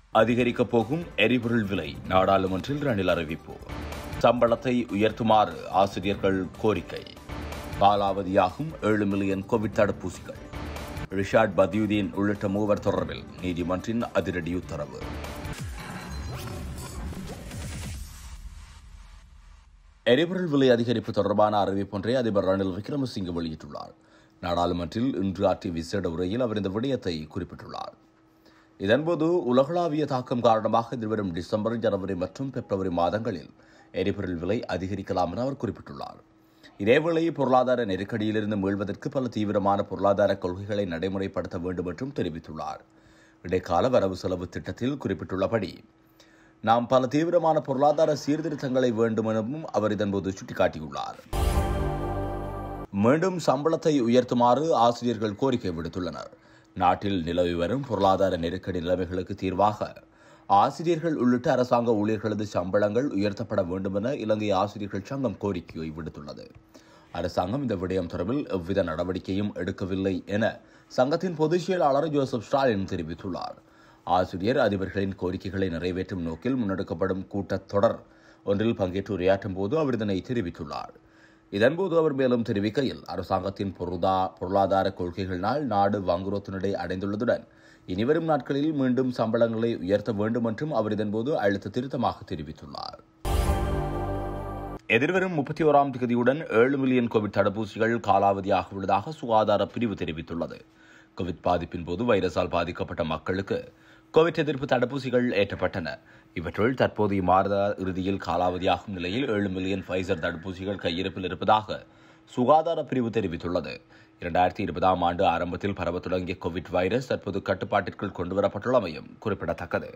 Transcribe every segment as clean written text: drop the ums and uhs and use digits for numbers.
அதிகரிக்கப் போகும் எரிபொருள் விலை நாடாளுமன்றில் ரணில் அறிவிப்பு. சம்பளத்தை உயர்த்துமாறு ஆசிரியர்கள் கோரிக்கை. காலாவதியாகும் 7 மில்லியன் கோவிட் தடுப்பூசிகள். ரிஷாட் பதியுதீன் உள்ளிட்ட மூவர் தொடர்பில் நீதிமன்றின் அதிரடி உத்தரவு. எரிபொருள் விலை அதிகரிப்பு தொடர்பான அறிவிப்பொன்றை அதிபர் ரணில் விக்ரமசிங்கே வெளியிட்டுள்ளார். நாடாளுமன்றில் இன்று ஆற்றிய விசேட உரையில் அவர் இந்த விடயத்தை குறிப்பிட்டுள்ளார். இதன்போது உலகளாவிய தாக்கம் காரணமாக எதிர்வரும் டிசம்பர், ஜனவரி மற்றும் பிப்ரவரி மாதங்களில் எரிபொருள் விலை அதிகரிக்கலாம் என அவர் குறிப்பிட்டுள்ளார். இதேவேளை பொருளாதார நெருக்கடியிலிருந்து மீள்வதற்கு பல தீவிரமான பொருளாதார கொள்கைகளை நடைமுறைப்படுத்த வேண்டும் என்றும் தெரிவித்துள்ளார். இடைக்கால வரவு செலவு திட்டத்தில் குறிப்பிட்டுள்ளபடி நாம் பல தீவிரமான பொருளாதார சீர்திருத்தங்களை வேண்டும் எனவும் அவர் இதன்போது சுட்டிக்காட்டியுள்ளார். மீண்டும் சம்பளத்தை உயர்த்துமாறு ஆசிரியர்கள் கோரிக்கை விடுத்துள்ளனர். நாட்டில் நிலவி வரும் பொருளாதார நெருக்கடி நிலைமைகளுக்கு தீர்வாக ஆசிரியர்கள் உள்ளிட்ட அரசாங்க ஊழியர்களது சம்பளங்கள் உயர்த்தப்பட வேண்டும் என இலங்கை ஆசிரியர்கள் சங்கம் கோரிக்கையை விடுத்துள்ளது. அரசாங்கம் இந்த விடயம் தொடர்பில் எவ்வித நடவடிக்கையும் எடுக்கவில்லை என சங்கத்தின் பொதுச் செயலாளர் ஜோசப் ஸ்டாலின் தெரிவித்துள்ளார். ஆசிரியர் அதிபர்களின் கோரிக்கைகளை நிறைவேற்றும் நோக்கில் முன்னெடுக்கப்படும் கூட்டத்தொடர் ஒன்றில் பங்கேற்று உரையாற்றும் போது அவர் இதனை தெரிவித்துள்ளார். இதன்போது அவர் மேலும் தெரிவிக்கையில், அரசாங்கத்தின் பொருளாதார கொள்கைகளினால் நாடு வங்குரோத்தினடை அடைந்துள்ளதுடன் இனிவரும் நாட்களில் மீண்டும் சம்பளங்களை உயர்த்த வேண்டும் என்றும் அவர் இதன்போது அழுத்த திருத்தமாக தெரிவித்துள்ளார். எதிர்வரும் 31ஆம் தேதியுடன் 7 மில்லியன் கோவிட் தடுப்பூசிகள் காலாவதியாக உள்ளதாக சுகாதார பிரிவு தெரிவித்துள்ளது. கோவிட் பாதிப்பின் போது வைரஸால் பாதிக்கப்பட்ட மக்களுக்கு கோவிட் எதிர்ப்பு தடுப்பூசிகள் ஏற்றப்பட்டன. இவற்றுள் தற்போது இம்மாத இறுதியில் காலாவதியாகும் நிலையில் 7 மில்லியன் ஃபைசர் தடுப்பூசிகள் கையிருப்பில் இருப்பதாக சுகாதார பிரிவு தெரிவித்துள்ளது. 2020ஆம் ஆண்டு ஆரம்பத்தில் பரவத் தொடங்கிய கோவிட் வைரஸ் தற்போது கட்டுப்பாட்டிற்குள் கொண்டுவரப்பட்டுள்ளமையும் குறிப்பிடத்தக்கது.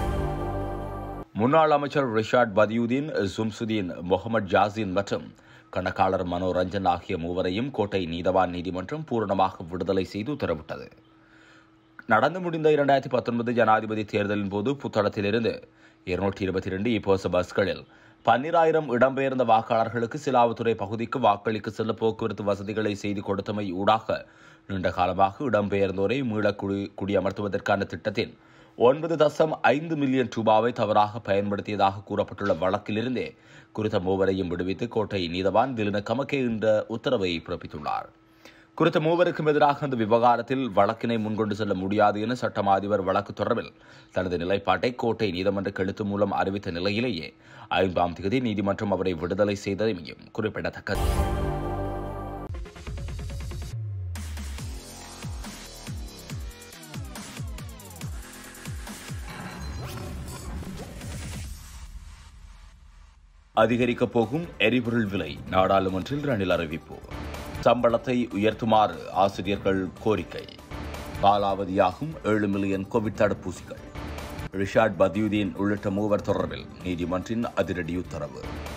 முன்னாள் அமைச்சர் ரிஷாட் பதியுதீன், சும்சுதீன், முகமது ஜாசின் மற்றும் கணக்காளர் மனோரஞ்சன் ஆகிய மூவரையும் கோட்டை நீதவான் நீதிமன்றம் பூரணமாக விடுதலை செய்து உத்தரவிட்டது. நடந்து முடிந்த 2019 ஜனாதிபதி தேர்தலின் போது புத்தளத்திலிருந்து 222 இபோச பஸ்களில் 12,000 இடம்பெயர்ந்த வாக்காளர்களுக்கு சிலாவுத்துறை பகுதிக்கு வாக்களிக்க செல்ல போக்குவரத்து வசதிகளை செய்து கொடுத்தமை ஊடாக நீண்ட காலமாக இடம்பெயர்ந்தோரை மீள குடியமர்த்துவதற்கான திட்டத்தின் 9.5 மில்லியன் ரூபாவை தவறாக பயன்படுத்தியதாக கூறப்பட்டுள்ள வழக்கிலிருந்தே குறித்த மூவரையும் விடுவித்து கோட்டை நீதவான் திலின கமக்கே என்ற உத்தரவை பிறப்பித்துள்ளார். குறித்த மூவருக்கும் எதிராக அந்த விவகாரத்தில் வழக்கினை முன்கொண்டு செல்ல முடியாது என சட்டமா அதிபர் வழக்கு தொடர்பில் தனது நிலைப்பாட்டை கோட்டை நீதிமன்ற கெழுத்து மூலம் அறிவித்த நிலையிலேயே 5ஆம் தேதி நீதிமன்றம் அவரை விடுதலை செய்ததையும் குறிப்பிடத்தக்கது. அதிகரிக்கப் போகும் எரிபொருள் விலை நாடாளுமன்றில் ரணில் அறிவிப்பு. சம்பளத்தை உயர்த்துமாறு ஆசிரியர்கள் கோரிக்கை. காலாவதியாகும் 7 மில்லியன் கோவிட் தடுப்பூசிகள். ரிஷாட் பதியுதீன் உள்ளிட்ட மூவர் தொடர்பில் நீதிமன்றின் அதிரடி உத்தரவு.